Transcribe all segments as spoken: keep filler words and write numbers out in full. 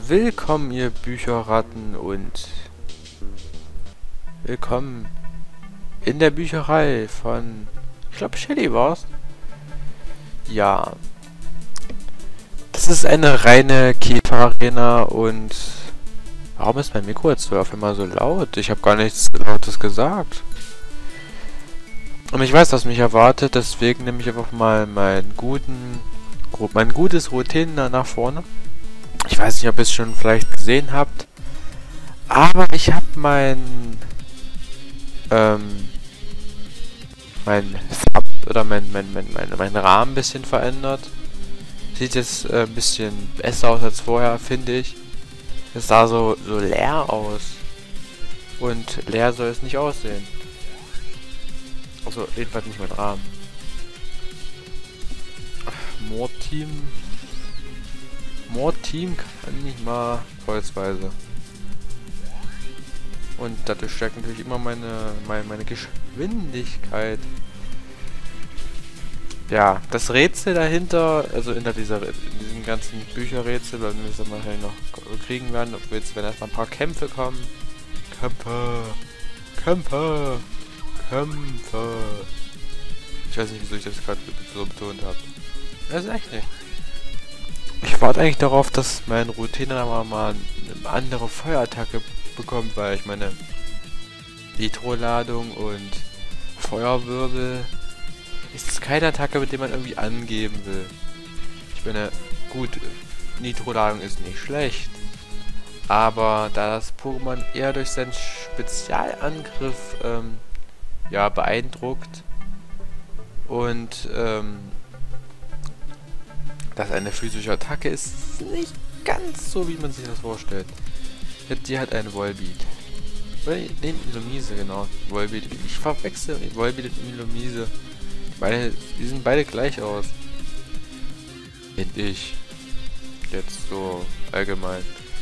Willkommen, ihr Bücherratten, und willkommen in der Bücherei von, ich glaube, Shelley war's. Ja, das ist eine reine Käfer-Arena. Und warum ist mein Mikro jetzt so auf einmal so laut? Ich habe gar nichts Lautes gesagt. Und ich weiß, was mich erwartet, deswegen nehme ich einfach mal meinen guten, mein gutes Routine nach vorne. Ich weiß nicht, ob ihr es schon vielleicht gesehen habt, aber ich habe mein, ähm, mein Thumb oder mein, mein, mein, mein, mein Rahmen ein bisschen verändert. Sieht jetzt äh, ein bisschen besser aus als vorher, finde ich. Es sah so, so leer aus. Und leer soll es nicht aussehen. Also jedenfalls nicht mein Rahmen. More Team. More Team kann ich mal kreuzweise. Und dadurch stärkt natürlich immer meine, meine, meine Geschwindigkeit. Ja, das Rätsel dahinter, also hinter dieser, in diesem ganzen Bücherrätsel, wenn wir es dann nachher noch kriegen werden, ob wir jetzt, wenn erstmal ein paar Kämpfe kommen. Kämpfe, Kämpfe, Kämpfe. Ich weiß nicht, wieso ich das gerade so betont habe. Das ist echt nicht. Ich warte eigentlich darauf, dass mein Routine aber mal eine andere Feuerattacke bekommt, weil ich meine Nitro-Ladung und Feuerwirbel ist keine Attacke, mit der man irgendwie angeben will. Ich meine, gut, Nitro-Ladung ist nicht schlecht, aber da das Pokémon eher durch seinen Spezialangriff ähm, ja, beeindruckt und ähm, das eine physische Attacke ist, nicht ganz so, wie man sich das vorstellt. Die hat einen Volbeat. Oder den Illumise, genau. Volbeat. Ich verwechsel Volbeat und Illumise. Beide, die sehen beide gleich aus. Finde ich. Jetzt so allgemein.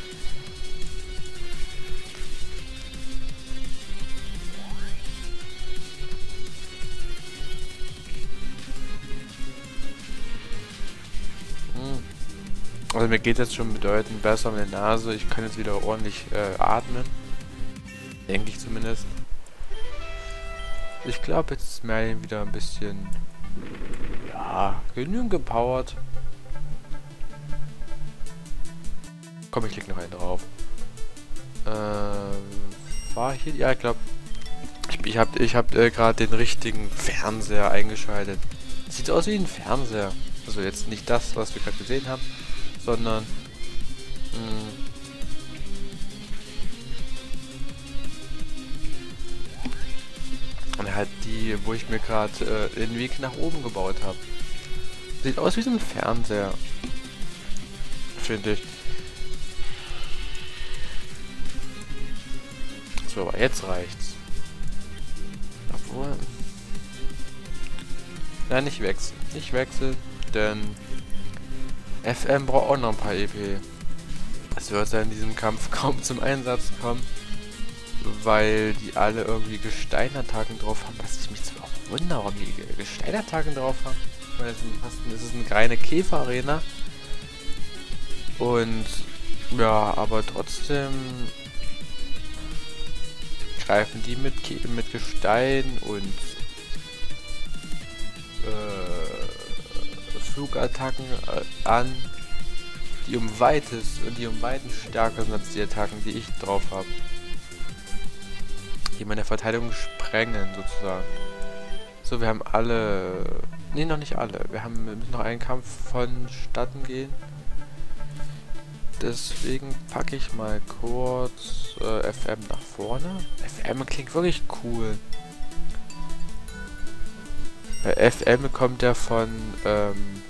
Also mir geht jetzt schon bedeutend besser mit der Nase. Ich kann jetzt wieder ordentlich äh, atmen. Denke ich zumindest. Ich glaube, jetzt ist Merlin wieder ein bisschen, ja, genügend gepowert. Komm, ich klicke noch einen drauf. Ähm, war hier? Ja, ich glaube, ich, ich habe ich hab, äh, gerade den richtigen Fernseher eingeschaltet. Sieht aus wie ein Fernseher. Also jetzt nicht das, was wir gerade gesehen haben, sondern mh, und halt die, wo ich mir gerade äh, den Weg nach oben gebaut habe. Sieht aus wie so ein Fernseher, finde ich. So, aber jetzt reicht's. Obwohl, nein, nicht wechseln, nicht wechseln, denn F M braucht auch noch ein paar E P. Es wird ja in diesem Kampf kaum zum Einsatz kommen, weil die alle irgendwie Gesteinattacken drauf haben, was ich mich zwar auch wundere, warum die Gesteinattacken drauf haben. Ich meine, das ist eine reine Käfer-Arena. Und ja, aber trotzdem greifen die mit, Kä mit Gestein und äh, Flugattacken äh, an, die um weites und die um weiten stärker sind als die Attacken, die ich drauf habe. Die meine Verteidigung sprengen, sozusagen. So, wir haben alle... Ne, noch nicht alle. Wir haben wir müssen noch einen Kampf vonstatten gehen. Deswegen packe ich mal kurz äh, F M nach vorne. F M klingt wirklich cool. Bei F M kommt ja von... Ähm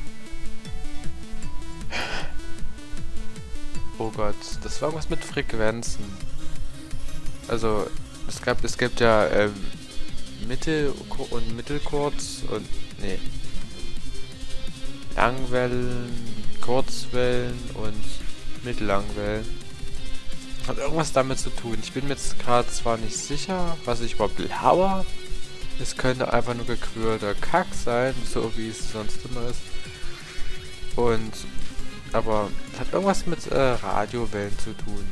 oh Gott, das war irgendwas mit Frequenzen. Also, es gab, es gibt ja ähm, Mittel- und Mittelkurz und, nee, Langwellen, Kurzwellen und Mittellangwellen. Hat irgendwas damit zu tun. Ich bin mir jetzt gerade zwar nicht sicher, was ich überhaupt laber. Es könnte einfach nur gequirlter Kack sein, so wie es sonst immer ist. Und Aber es hat irgendwas mit äh, Radiowellen zu tun.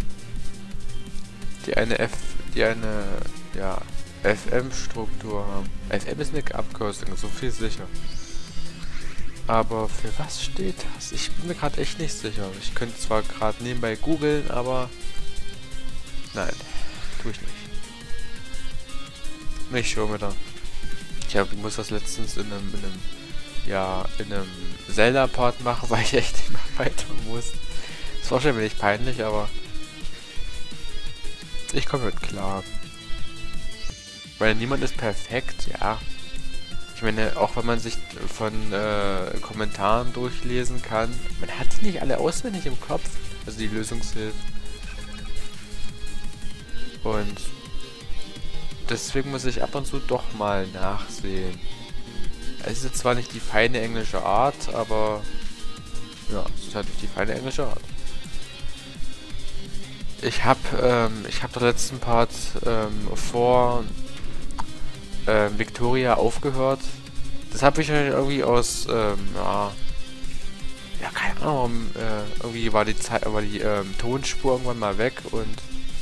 Die eine F, die eine, ja, F M-Struktur haben. F M ist eine Abkürzung, so viel sicher. Aber für was steht das? Ich bin mir gerade echt nicht sicher. Ich könnte zwar gerade nebenbei googeln, aber nein, tue ich nicht. Nicht schon wieder. Ich hab, ich muss das letztens in einem, in einem, ja, in einem Zelda-Part machen, weil ich echt nicht mehr weiter muss. Das war schon ein wenig peinlich, aber ich komme mit klar. Weil niemand ist perfekt, ja. Ich meine, auch wenn man sich von äh, Kommentaren durchlesen kann, man hat die nicht alle auswendig im Kopf, also die Lösungshilfen. Und deswegen muss ich ab und zu doch mal nachsehen. Es ist jetzt zwar nicht die feine englische Art, aber ja, es ist halt nicht die feine englische Art. Ich habe ähm, ich habe den letzten Part ähm, vor ähm, Victoria aufgehört. Das habe ich irgendwie aus, ähm, ja, ja, keine Ahnung, äh, irgendwie war die Zeit, war die ähm, Tonspur irgendwann mal weg und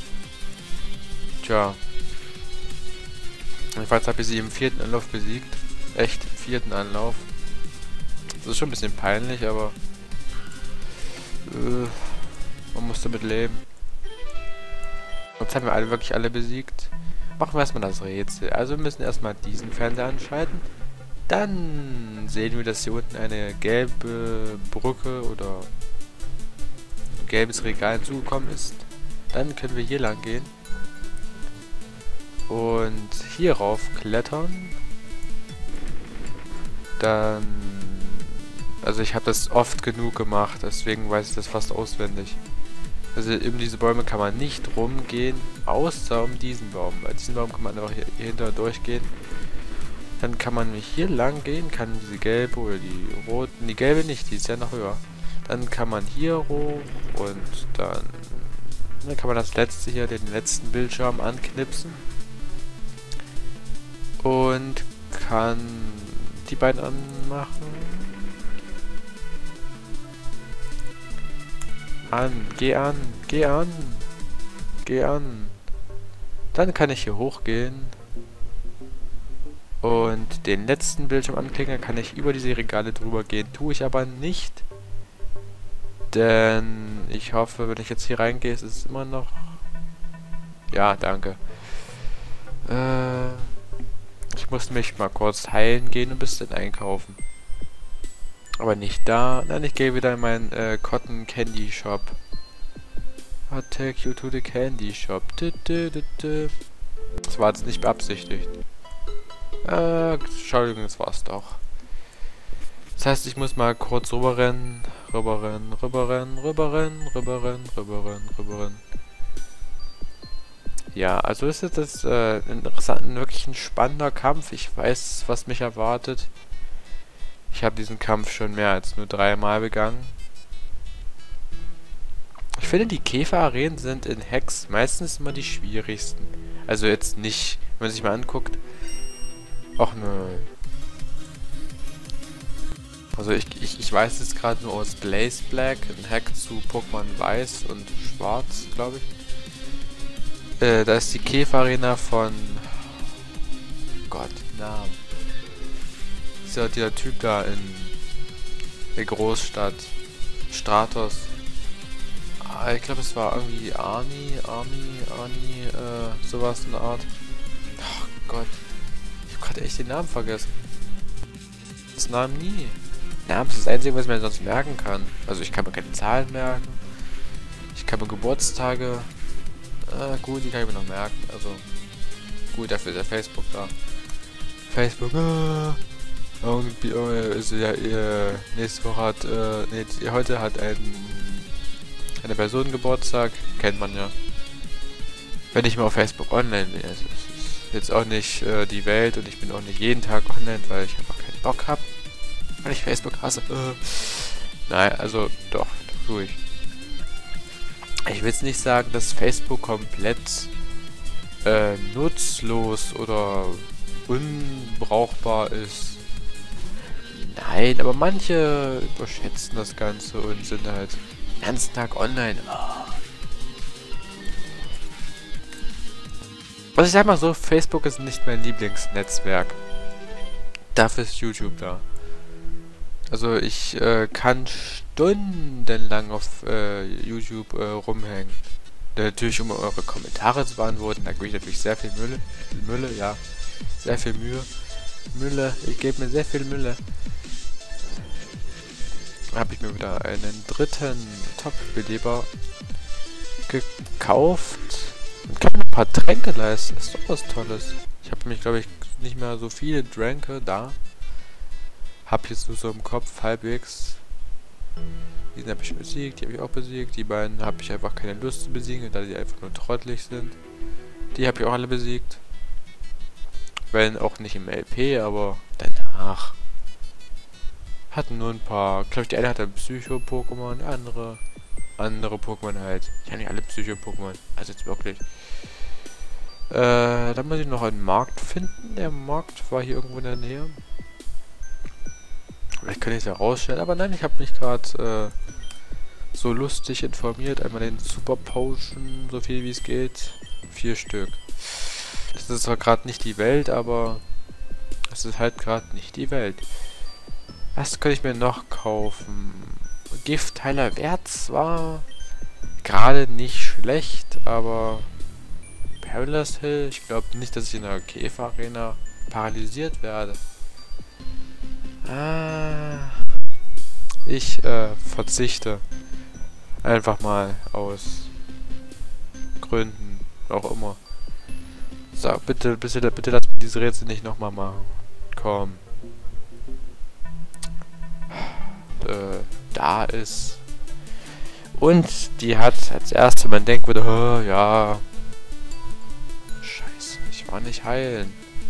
tja. Jedenfalls habe ich sie im vierten Anlauf besiegt. Echt, im vierten Anlauf. Das ist schon ein bisschen peinlich, aber äh, man muss damit leben. Jetzt haben wir alle wirklich alle besiegt. Machen wir erstmal das Rätsel. Also wir müssen erstmal diesen Fernseher anschalten. Dann sehen wir, dass hier unten eine gelbe Brücke oder ein gelbes Regal hinzugekommen ist. Dann können wir hier lang gehen. Und hierauf klettern. Dann... Also ich habe das oft genug gemacht, deswegen weiß ich das fast auswendig. Also um diese Bäume kann man nicht rumgehen, außer um diesen Baum. Bei diesem Baum kann man einfach hier, hier hinter durchgehen. Dann kann man hier lang gehen, kann diese gelbe oder die roten, die gelbe nicht, die ist ja noch höher. Dann kann man hier hoch und dann, dann kann man das letzte hier, den letzten Bildschirm anknipsen. Und kann die beiden anmachen. An, geh an, geh an, geh an. Dann kann ich hier hochgehen und den letzten Bildschirm anklicken, dann kann ich über diese Regale drüber gehen. Tue ich aber nicht, denn ich hoffe, wenn ich jetzt hier reingehe, ist es immer noch... Ja, danke. Äh, ich muss mich mal kurz heilen gehen und ein bisschen einkaufen. Aber nicht da. Nein, ich gehe wieder in meinen äh, Cotton Candy Shop. I'll take you to the candy shop. Du, du, du, du. Das war jetzt nicht beabsichtigt. Äh, Entschuldigung, das war's doch. Das heißt, ich muss mal kurz rüberrennen. Rüberrennen, rüberrennen, rüberrennen, rüberrennen, rüberrennen, rüberrennen. Ja, also ist jetzt das äh, ein interessanter, wirklich ein spannender Kampf. Ich weiß, was mich erwartet. Ich habe diesen Kampf schon mehr als nur dreimal begangen. Ich finde, die Käfer-Arenen sind in Hex meistens immer die schwierigsten. Also jetzt nicht, wenn man sich mal anguckt. Ach nö. Also ich, ich, ich weiß jetzt gerade nur aus Blaze Black, ein Hack zu Pokémon Weiß und Schwarz, glaube ich. Äh, da ist die Käfer-Arena von... Gott, Namen. Dieser, dieser Typ da in der Großstadt. Stratos. Ah, ich glaube, es war irgendwie Arnie, Arnie, Arnie, äh, sowas in der Art. Ach Gott. Ich habe gerade echt den Namen vergessen. Das Namen nie. Namen ist das Einzige, was ich mir sonst merken kann. Also ich kann mir keine Zahlen merken. Ich kann mir Geburtstage. Äh, gut, die kann ich mir noch merken. Also gut, dafür ist ja Facebook da. Facebook. Äh, Irgendwie äh, ist ja äh, nächste Woche hat äh, nee, heute hat ein eine Person Geburtstag, kennt man ja. Wenn ich mal auf Facebook online bin, also es ist jetzt auch nicht äh, die Welt und ich bin auch nicht jeden Tag online, weil ich einfach keinen Bock habe, weil ich Facebook hasse. Äh. Nein, also doch, tue ich. Ich will jetzt nicht sagen, dass Facebook komplett äh, nutzlos oder unbrauchbar ist. Nein, aber manche überschätzen das Ganze und sind halt den ganzen Tag online. Oh. Was ich sag mal so, Facebook ist nicht mein Lieblingsnetzwerk. Dafür ist YouTube da. Also ich äh, kann stundenlang auf äh, YouTube äh, rumhängen. Natürlich, um eure Kommentare zu beantworten, da gebe ich natürlich sehr viel Mülle. Mülle, ja. Sehr viel Mühe. Mülle, ich gebe mir sehr viel Mülle. Habe ich mir wieder einen dritten Top-Beleber gekauft. Und kann mir ein paar Tränke leisten. Das ist doch was Tolles. Ich habe mich, glaube ich, nicht mehr so viele Tränke da. Hab jetzt nur so im Kopf halbwegs. Diesen habe ich besiegt, die habe ich auch besiegt. Die beiden habe ich einfach keine Lust zu besiegen, da die einfach nur trottelig sind. Die habe ich auch alle besiegt. Wenn auch nicht im L P, aber danach. Hatten nur ein paar. Glaube ich, die eine hatte ein Psycho-Pokémon, andere. Andere Pokémon halt. Ich habe nicht alle Psycho-Pokémon. Also jetzt wirklich. Äh, dann muss ich noch einen Markt finden. Der Markt war hier irgendwo in der Nähe. Vielleicht kann ich es ja rausstellen, aber nein, ich habe mich gerade äh, so lustig informiert. Einmal den Super Potion, so viel wie es geht. Vier Stück. Das ist zwar gerade nicht die Welt, aber es ist halt gerade nicht die Welt. Was könnte ich mir noch kaufen? Giftheiler Wert zwar gerade nicht schlecht, aber Perilous Hill, ich glaube nicht, dass ich in der Käfer-Arena paralysiert werde. Ah, ich äh, verzichte einfach mal aus Gründen, auch immer. So, bitte, bitte, bitte lass mich diese Rätsel nicht nochmal machen. Komm. Äh, da ist. Und die hat als erste, man denkt würde, oh, ja. Scheiße, ich war nicht heilen.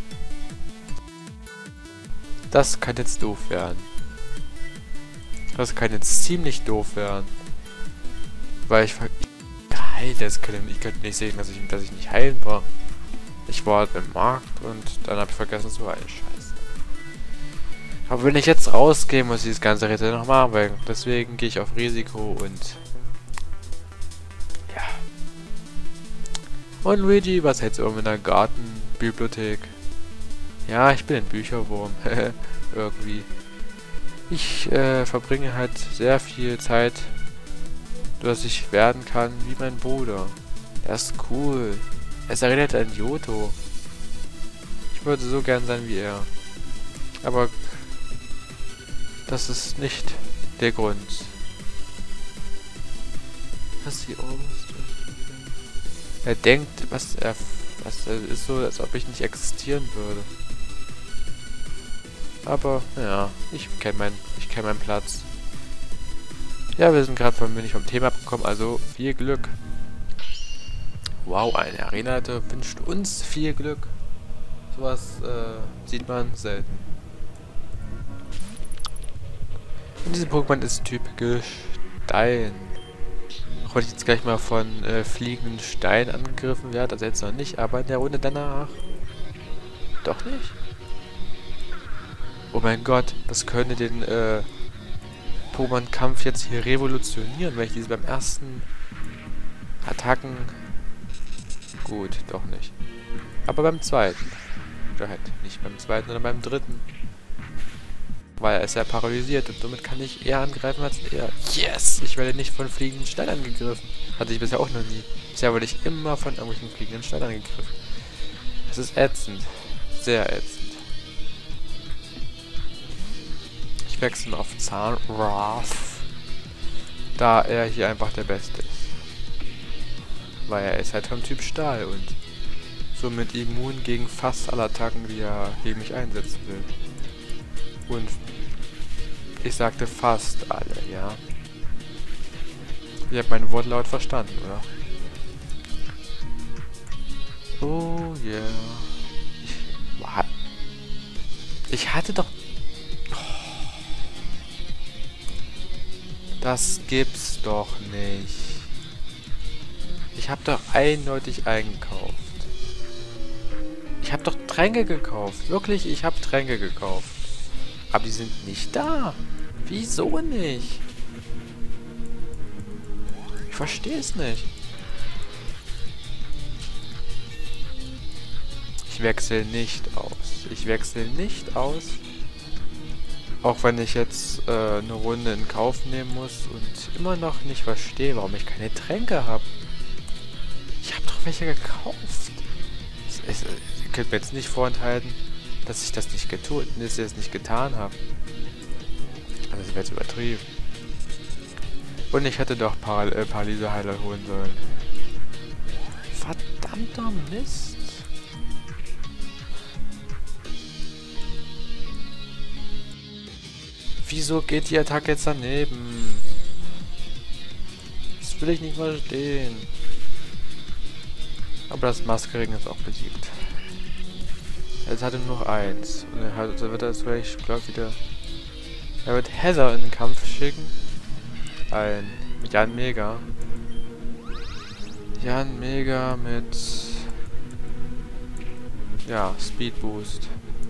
Das kann jetzt doof werden. Das kann jetzt ziemlich doof werden. Weil ich ver... Geheilt, das kann ich, ich könnte nicht sehen, dass ich, dass ich nicht heilen war. Ich war im Markt und dann habe ich vergessen zu heilen. Scheiße. Aber wenn ich jetzt rausgehe, muss ich das ganze Rätsel noch machen, weil deswegen gehe ich auf Risiko und... Ja. Und Luigi, was hältst du irgendwo in der Gartenbibliothek? Ja, ich bin ein Bücherwurm. Irgendwie. Ich äh, verbringe halt sehr viel Zeit, dass ich werden kann wie mein Bruder. Er ist cool. Es erinnert an Johto. Ich würde so gern sein wie er. Aber das ist nicht der Grund. Was die oberste? Er denkt, was er... Was er ist so, als ob ich nicht existieren würde. Aber, ja, ich kenne mein, ich kenne meinen Platz. Ja, wir sind gerade von mir nicht vom Thema abgekommen, also viel Glück. Wow, eine Arenaleiter wünscht uns viel Glück. Sowas äh, sieht man selten. Und diese Pokémon ist Typ Gestein. Auch wenn ich jetzt gleich mal von äh, fliegenden Steinen angegriffen werde, also jetzt noch nicht, aber in der Runde danach. Doch nicht? Oh mein Gott, das könnte den äh, Pokémon-Kampf jetzt hier revolutionieren, wenn ich diese beim ersten Attacken... Gut, doch nicht. Aber beim zweiten. Oder halt nicht beim zweiten, sondern beim dritten. Weil er ist ja paralysiert und somit kann ich eher angreifen als er. Yes! Ich werde nicht von fliegenden Steinen angegriffen. Hatte ich bisher auch noch nie. Bisher wurde ich immer von irgendwelchen fliegenden Steinen angegriffen. Das ist ätzend. Sehr ätzend. Ich wechsle mal auf Zahnwrath, da er hier einfach der Beste ist. Weil er ist halt vom Typ Stahl und somit immun gegen fast alle Attacken, die er gegen mich einsetzen will. Und ich sagte fast alle, ja. Ihr habt meinen Wortlaut verstanden, oder? Oh yeah. Ich, war, ich hatte doch... Das gibt's doch nicht. Ich habe doch eindeutig eingekauft. Ich habe doch Tränke gekauft. Wirklich, ich habe Tränke gekauft. Aber die sind nicht da. Wieso nicht? Ich verstehe es nicht. Ich wechsle nicht aus. Ich wechsle nicht aus. Auch wenn ich jetzt äh, eine Runde in Kauf nehmen muss und immer noch nicht verstehe, warum ich keine Tränke habe. Ich habe doch welche gekauft. Es, es, ihr könnt mir jetzt nicht vorenthalten, dass ich das nicht getan, dass ich das nicht getan habe. Also das wäre jetzt übertrieben. Und ich hätte doch Paral äh, Paralyse-Heiler holen sollen. Verdammter Mist. Wieso geht die Attacke jetzt daneben? Das will ich nicht verstehen. Aber das Maskerring ist auch besiegt. Jetzt hat er nur noch eins. Und er hat, also wird er jetzt vielleicht, ich glaube, wieder... Er wird Heather in den Kampf schicken. Ein Jan Mega. Jan Mega mit... Ja, Speed Boost.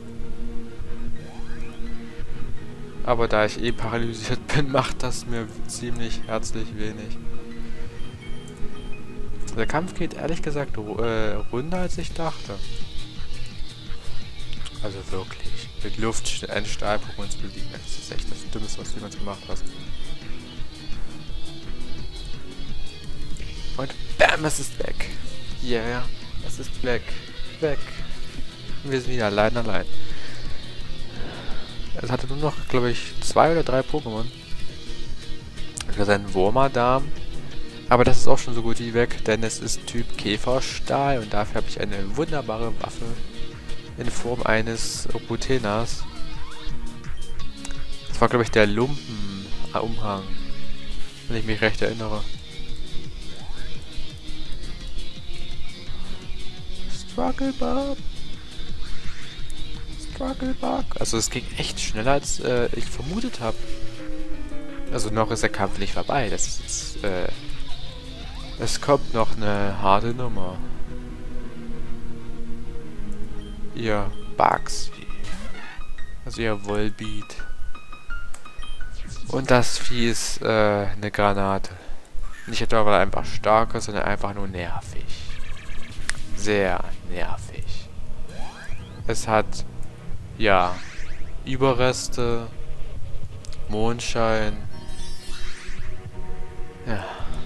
Aber da ich eh paralysiert bin, macht das mir ziemlich herzlich wenig. Der Kampf geht ehrlich gesagt äh, runder als ich dachte. Also wirklich. Mit Luft einen Stahl-Pokémon zu besiegen, das ist echt das Dümmste, was du jemals gemacht hast. Und BAM, es ist weg. Yeah, es ist weg. Weg. Und wir sind wieder allein allein. Es hatte nur noch, glaube ich, zwei oder drei Pokémon. Für seinen Wurmadam. Aber das ist auch schon so gut wie weg, denn es ist Typ Käferstahl und dafür habe ich eine wunderbare Waffe in Form eines Rutenas. Das war, glaube ich, der Lumpen-Umhang, wenn ich mich recht erinnere. Struggle Bug. Struggle Bug. Also es ging echt schneller, als äh, ich vermutet habe. Also noch ist der Kampf nicht vorbei. Das ist jetzt, äh, es kommt noch eine harte Nummer. Ihr Bugs. Also ihr Volbeat. Und das Vieh ist äh, eine Granate. Nicht etwa, weil er einfach stark ist, sondern einfach nur nervig. Sehr nervig. Es hat, ja, Überreste, Mondschein. Ja.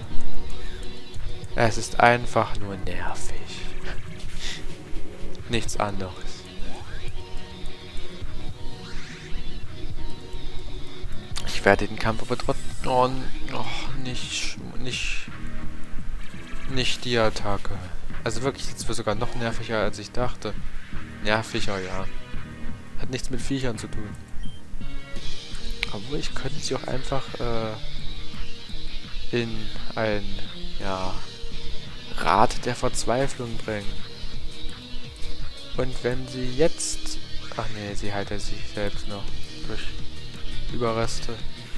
Es ist einfach nur nervig. Nichts anderes. Ich werde den Kampf aber trotzdem... Oh, oh, nicht... Nicht... Nicht die Attacke. Also wirklich, jetzt wird sogar noch nerviger, als ich dachte. Nerviger, ja. Hat nichts mit Viechern zu tun. Aber ich könnte sie auch einfach äh, in ein... Ja... Rad der Verzweiflung bringen. Und wenn sie jetzt... Ach nee, sie heilt sich selbst noch durch Überreste.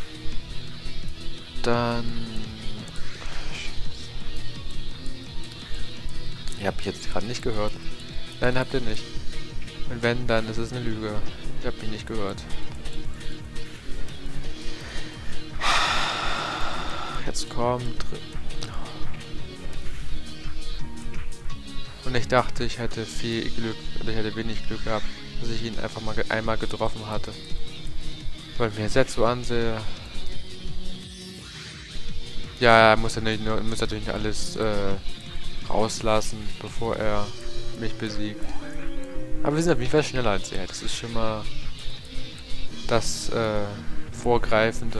Dann... Ihr habt mich jetzt gerade nicht gehört. Nein, habt ihr nicht. Und wenn, dann ist es eine Lüge. Ich hab mich nicht gehört. Jetzt kommt... Und ich dachte, ich hätte viel Glück, oder ich hätte wenig Glück gehabt, dass ich ihn einfach mal ge einmal getroffen hatte. Weil ich mir jetzt, jetzt so ansehe... Ja, er muss, ja nicht, nur, muss natürlich nicht alles äh, rauslassen, bevor er mich besiegt. Aber wir sind auf jeden Fall schneller als er. Das ist schon mal das äh, Vorgreifende.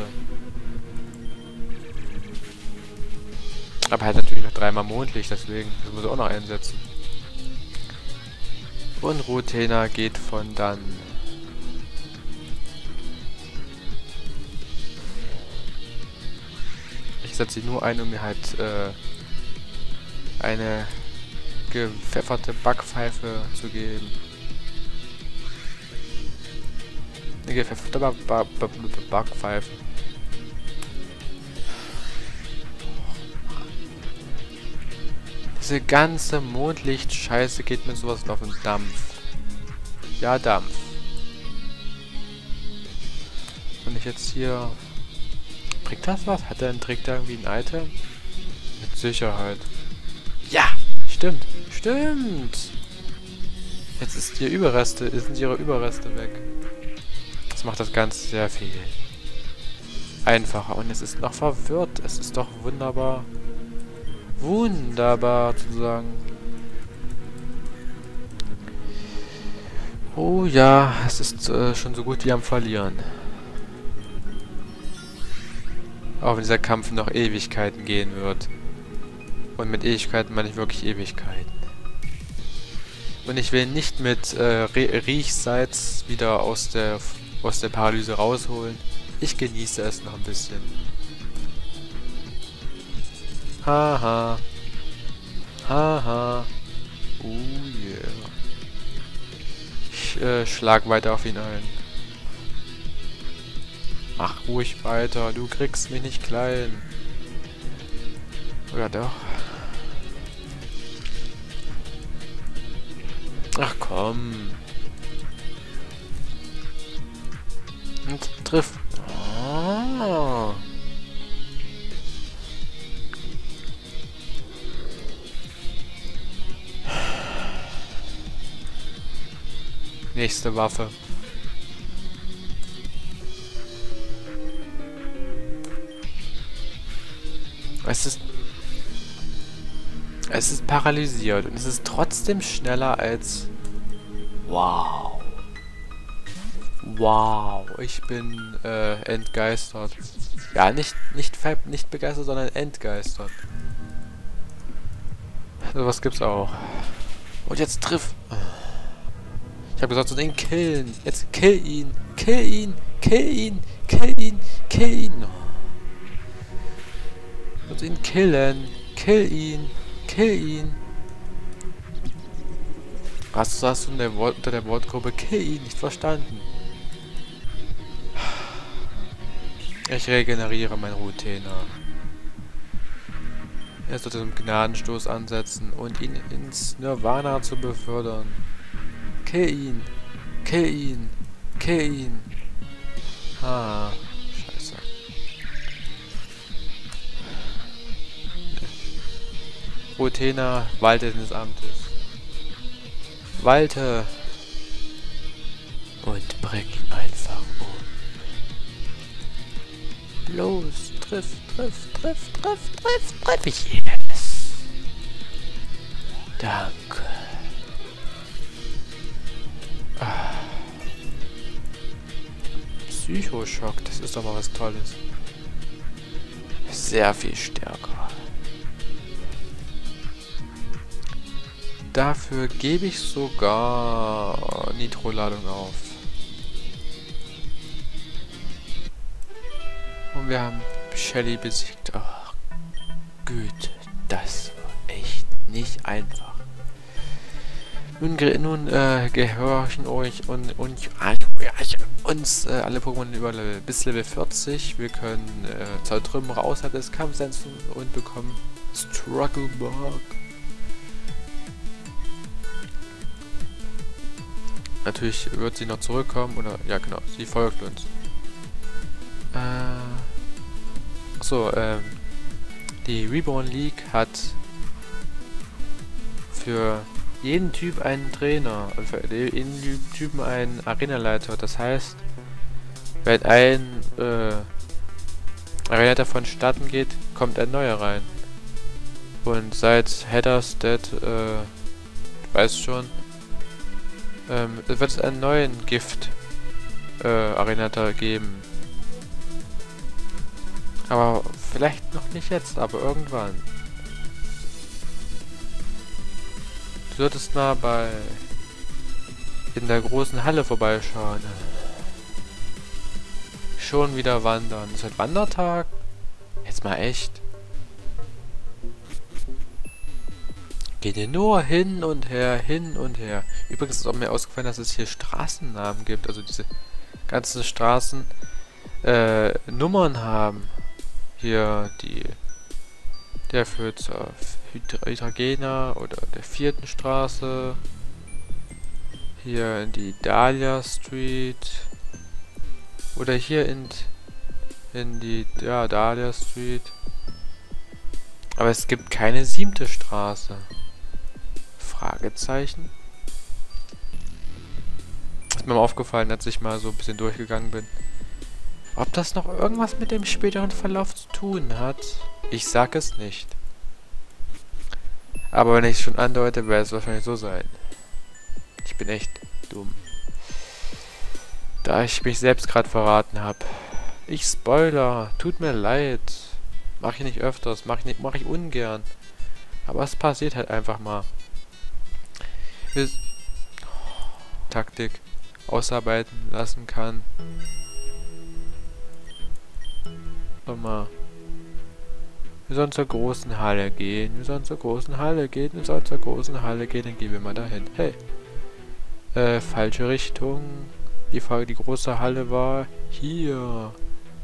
Aber er hat natürlich noch dreimal Mondlicht, deswegen das muss er auch noch einsetzen. Und Rutena geht von dann. Ich setze sie nur ein, um mir halt äh, eine gepfefferte Backpfeife zu geben. Eine gepfefferte ba ba ba Backpfeife. Diese ganze Mondlicht-Scheiße geht mir sowas auf den Dampf. Ja, Dampf. ich jetzt hier... Bringt das was? Hat er einen Trick da irgendwie ein Item? Mit Sicherheit. Ja! Stimmt! Stimmt! Jetzt ist die Überreste, sind ihre Überreste weg. Das macht das Ganze sehr viel einfacher. Und es ist noch verwirrt. Es ist doch wunderbar. Wunderbar zu sagen. Oh ja, es ist äh, schon so gut wie am Verlieren. Auch wenn dieser Kampf noch Ewigkeiten gehen wird. Und mit Ewigkeiten meine ich wirklich Ewigkeiten. Und ich will nicht mit äh, Riechsalz wieder aus der, aus der Paralyse rausholen. Ich genieße es noch ein bisschen. Haha. Haha. Oh yeah. Ich äh, schlag weiter auf ihn ein. Mach ruhig weiter, du kriegst mich nicht klein. Oder doch? Ach komm. Und trifft. Oh. Nächste Waffe. Es ist... Es ist paralysiert und es ist trotzdem schneller als... Wow. Wow. Ich bin äh, entgeistert. Ja, nicht, nicht, nicht begeistert, sondern entgeistert. Sowas gibt's auch. Und jetzt triff... Ich habe gesagt, so den killen. Jetzt kill ihn. Kill ihn. Kill ihn. Kill ihn. Kill ihn. Und ihn killen. Kill ihn. Kill ihn. Was hast du in der Wort, unter der Wortgruppe Kill ihn nicht verstanden? Ich regeneriere mein Rutena. Er sollte einen Gnadenstoß ansetzen und ihn ins Nirvana zu befördern. Kill ihn. Kill ihn. Kill ihn. Ah, scheiße. Rutena, walte des Amtes. Walte. Und bring ihn einfach um. Los, triff, triff, triff, triff, triff, triff. Yes. Danke. Ah. Psychoschock, das ist doch mal was Tolles. Sehr viel stärker. Dafür gebe ich sogar Nitro-Ladung auf. Und wir haben Shelly besiegt. Ach, Güte, das war echt nicht einfach. Nun, nun äh, gehorchen euch und, und uns äh, alle Pokémon über Level, bis Level vierzig. Wir können äh, Zertrümmerer außerhalb des Kampfs setzen und bekommen Struggle Bug. Natürlich wird sie noch zurückkommen, oder, ja genau, sie folgt uns. Äh, achso, ähm, die Reborn League hat für jeden Typ einen Trainer und für jeden Typen einen Arenaleiter. Das heißt, wenn ein äh, Arenaleiter vonstatten geht, kommt ein neuer rein. Und seit Heather's Dead, äh, du weißt schon, ähm, wird es einen neuen Gift äh, Arenaleiter geben. Aber vielleicht noch nicht jetzt, aber irgendwann. Du solltest mal bei in der großen Halle vorbeischauen. Schon wieder wandern. Ist heute Wandertag? Jetzt mal echt. Geht ihr nur hin und her, hin und her. Übrigens ist auch mir ausgefallen, dass es hier Straßennamen gibt. Also diese ganzen Straßen äh, Nummern haben. Hier die der führt zur Hydra oder der vierten Straße. Hier in die Dahlia Street. Oder hier in In die, ja, Dahlia Street. Aber es gibt keine siebte Straße. Fragezeichen. Ist mir mal aufgefallen, als ich mal so ein bisschen durchgegangen bin. Ob das noch irgendwas mit dem späteren Verlauf zu tun hat? Ich sag es nicht. Aber wenn ich es schon andeute, werde es wahrscheinlich so sein. Ich bin echt dumm. Da ich mich selbst gerade verraten habe. Ich Spoiler, tut mir leid. Mach ich nicht öfters, mach ich, nicht, mach ich ungern. Aber es passiert halt einfach mal. Bis Taktik ausarbeiten lassen kann. Mal. Wir sollen zur großen Halle gehen. Wir sollen zur großen Halle gehen. Wir sollen zur großen Halle gehen. Dann gehen wir mal dahin. Hey. Äh, falsche Richtung. Die Frage, die große Halle war hier.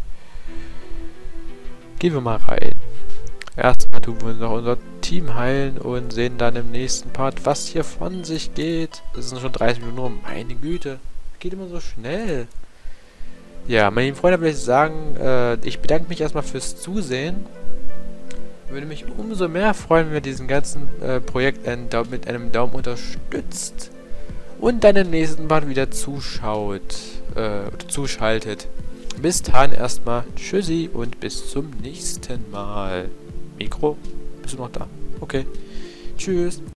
Gehen wir mal rein. Erstmal tun wir noch unser Team heilen und sehen dann im nächsten Part, was hier von sich geht. Das sind schon dreißig Minuten rum. Meine Güte. Geht immer so schnell. Ja, meine lieben Freunde, würde ich sagen, äh, ich bedanke mich erstmal fürs Zusehen. Würde mich umso mehr freuen, wenn ihr diesen ganzen äh, Projekt einen Daumen, mit einem Daumen unterstützt. Und dann im nächsten Part wieder zuschaut. Äh, oder zuschaltet. Bis dahin erstmal tschüssi und bis zum nächsten Mal. Mikro, bist du noch da? Okay. Tschüss.